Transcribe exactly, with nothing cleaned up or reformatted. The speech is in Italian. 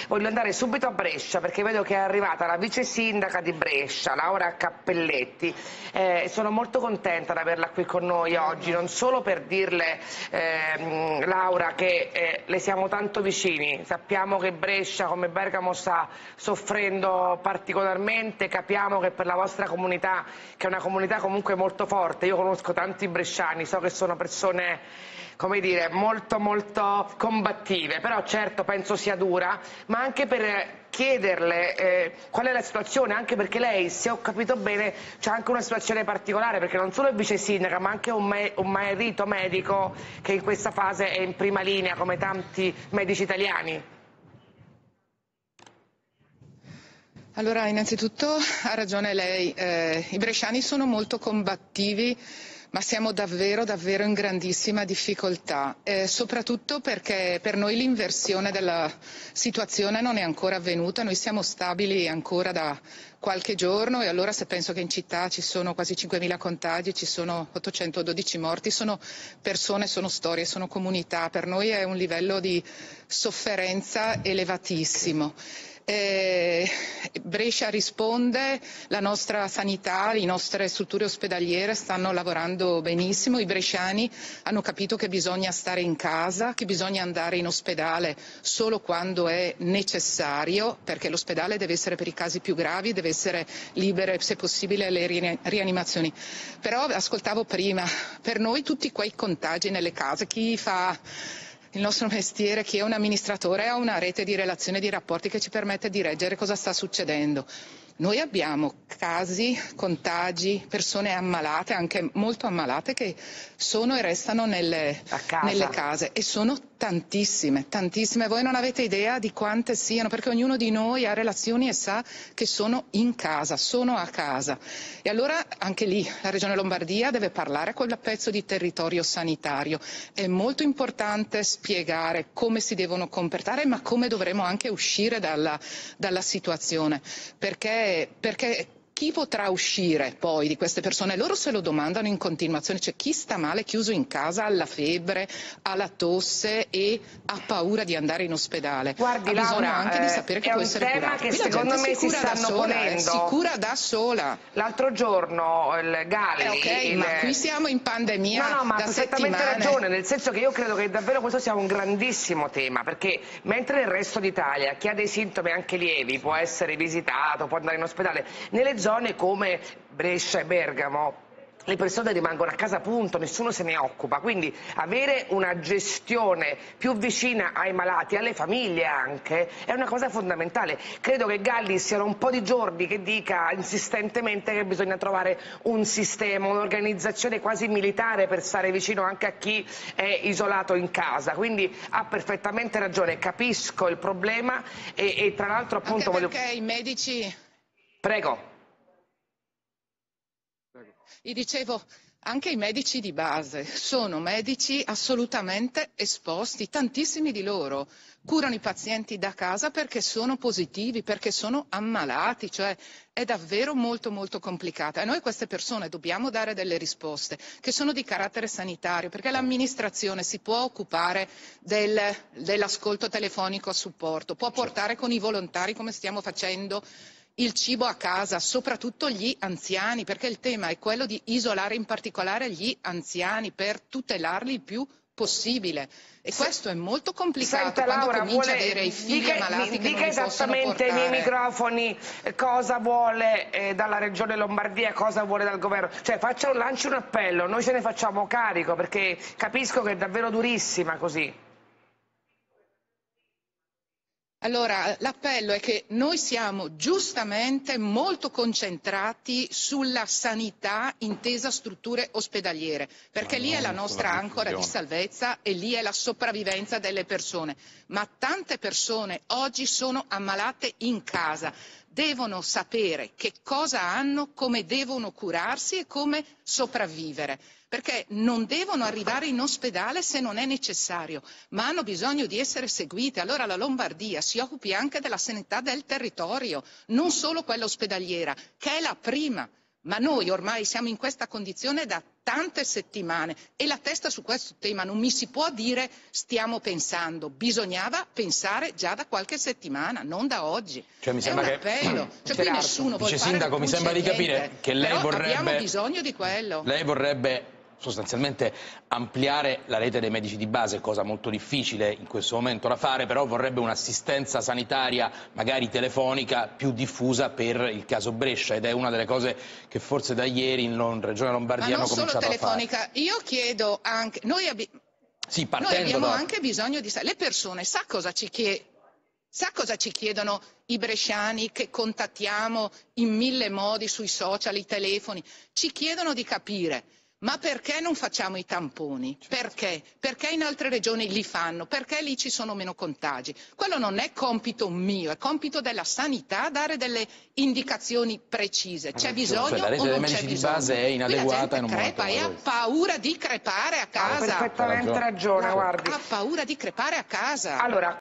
voglio andare subito a Brescia perché vedo che è arrivata la vice sindaca di Brescia, Laura Cappelletti. Eh, sono molto contenta di averla qui con noi oggi, non solo per dirle, eh, Laura, che eh, le siamo tanto vicini. Sappiamo che Brescia, come Bergamo, sta soffrendo particolarmente, capiamo che per la vostra comunità, che è una comunità comunque molto forte, io conosco tanti bresciani, so che sono persone, come dire, molto molto combattive, però certo penso sia dura, ma anche per chiederle eh, qual è la situazione, anche perché lei, se ho capito bene, c'è anche una situazione particolare, perché non solo è vice sindaca, ma anche un, me un marito medico che in questa fase è in prima linea, come tanti medici italiani. Allora, innanzitutto ha ragione lei, eh, i bresciani sono molto combattivi, ma siamo davvero, davvero in grandissima difficoltà, eh, soprattutto perché per noi l'inversione della situazione non è ancora avvenuta, noi siamo stabili ancora da qualche giorno e allora se penso che in città ci sono quasi cinquemila contagi, ci sono ottocentododici morti, sono persone, sono storie, sono comunità, per noi è un livello di sofferenza elevatissimo. Eh, Brescia risponde, la nostra sanità, le nostre strutture ospedaliere stanno lavorando benissimo, i bresciani hanno capito che bisogna stare in casa, che bisogna andare in ospedale solo quando è necessario, perché l'ospedale deve essere per i casi più gravi, deve essere libere se possibile le rianimazioni. Però ascoltavo prima, per noi tutti quei contagi nelle case, chi fa il nostro mestiere, chi è un amministratore, ha una rete di relazioni e di rapporti che ci permette di leggere cosa sta succedendo. Noi abbiamo casi, contagi, persone ammalate, anche molto ammalate, che sono e restano nelle, nelle case e sono tantissime, tantissime. Voi non avete idea di quante siano, perché ognuno di noi ha relazioni e sa che sono in casa, sono a casa. E allora anche lì la Regione Lombardia deve parlare a quel pezzo di territorio sanitario. È molto importante spiegare come si devono comportare, ma come dovremo anche uscire dalla, dalla situazione, perché perché chi potrà uscire poi di queste persone? Loro se lo domandano in continuazione, cioè chi sta male, chiuso in casa, ha la febbre, ha la tosse e ha paura di andare in ospedale. Guardi, ha bisogno Laura, anche di sapere che è può un essere tema curato. che Qui secondo me si stanno sola, ponendo. Eh, si cura da sola. L'altro giorno il Galli... Eh, ok, il... ma qui siamo in pandemia No, no, ma ha da perfettamente settimane. ragione, nel senso che io credo che davvero questo sia un grandissimo tema, perché mentre nel resto d'Italia chi ha dei sintomi anche lievi può essere visitato, può andare in ospedale, nelle zone come Brescia e Bergamo le persone rimangono a casa, punto, nessuno se ne occupa, quindi avere una gestione più vicina ai malati, alle famiglie anche, è una cosa fondamentale. Credo che Galli siano un po' di giorni che dica insistentemente che bisogna trovare un sistema, un'organizzazione quasi militare per stare vicino anche a chi è isolato in casa, quindi ha perfettamente ragione, capisco il problema e, e tra l'altro appunto... Anche perché voglio... i medici... Prego. Gli dicevo, anche i medici di base sono medici assolutamente esposti, tantissimi di loro curano i pazienti da casa perché sono positivi, perché sono ammalati, cioè è davvero molto molto complicata e noi a queste persone dobbiamo dare delle risposte che sono di carattere sanitario, perché l'amministrazione si può occupare del, dell'ascolto telefonico a supporto, può portare con i volontari come stiamo facendo il cibo a casa, soprattutto gli anziani, perché il tema è quello di isolare in particolare gli anziani per tutelarli il più possibile. E questo è molto complicato. Senta, quando Laura, comincia vuole... a avere i figli dica, ammalati che dica non li possono esattamente ai portare. miei microfoni cosa vuole eh, dalla Regione Lombardia, cosa vuole dal governo. Cioè faccia, lanci un appello, noi ce ne facciamo carico perché capisco che è davvero durissima così. Allora, l'appello è che noi siamo giustamente molto concentrati sulla sanità intesa strutture ospedaliere, perché lì è la nostra ancora di salvezza e lì è la sopravvivenza delle persone. Ma tante persone oggi sono ammalate in casa, devono sapere che cosa hanno, come devono curarsi e come sopravvivere. Perché non devono arrivare in ospedale se non è necessario, ma hanno bisogno di essere seguite. Allora la Lombardia si occupi anche della sanità del territorio, non solo quella ospedaliera, che è la prima. Ma noi ormai siamo in questa condizione da tante settimane e la testa su questo tema non mi si può dire stiamo pensando, bisognava pensare già da qualche settimana, non da oggi. Cioè, mi È sembra un che... appello, cioè qui nessuno vuole fare Sindaco, mi sembra di capire che lei però vorrebbe... abbiamo bisogno di quello. Lei vorrebbe sostanzialmente ampliare la rete dei medici di base, cosa molto difficile in questo momento da fare, però vorrebbe un'assistenza sanitaria magari telefonica più diffusa per il caso Brescia, ed è una delle cose che forse da ieri in Regione Lombardia hanno cominciato a fare. Ma non solo telefonica, io chiedo anche, noi, abbi sì, noi abbiamo da... anche bisogno di... Le persone, sa cosa ci chiedono? Sa cosa ci chiedono i bresciani che contattiamo in mille modi sui social, i telefoni? Ci chiedono di capire, ma perché non facciamo i tamponi? Perché? Perché in altre regioni li fanno? Perché lì ci sono meno contagi? Quello non è compito mio, è compito della sanità dare delle indicazioni precise. C'è bisogno cioè, la rete o dei non medici c'è di bisogno? base è inadeguata. Qui la gente crepa e ha paura di crepare a casa. Ha perfettamente ragione, Ha guardi. paura di crepare a casa. Allora,